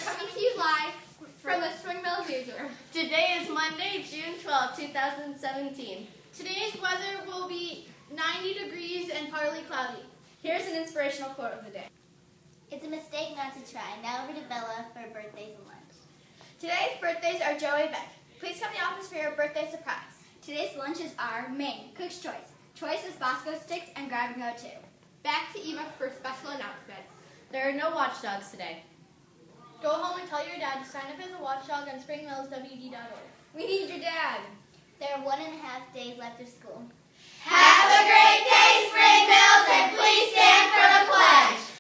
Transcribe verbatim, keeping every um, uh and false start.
coming to you live from the Spring Mills Newsroom. Today is Monday, June twelfth, two thousand seventeen. Today's weather will be ninety degrees and partly cloudy. Here's an inspirational quote of the day. It's a mistake not to try. Now over to Bella for birthdays and lunch. Today's birthdays are Joey Beck. Please come to the office for your birthday surprise. Today's lunches are Maine, Cook's Choice. Choice is Bosco sticks and Grab and Go too. Back to Eva for special announcements. There are no watchdogs today. Go home and tell your dad to sign up as a watchdog on spring mills w d dot org. We need your dad. There are one and a half days left of school. Have a great day, Spring Mills, and please stand for the pledge.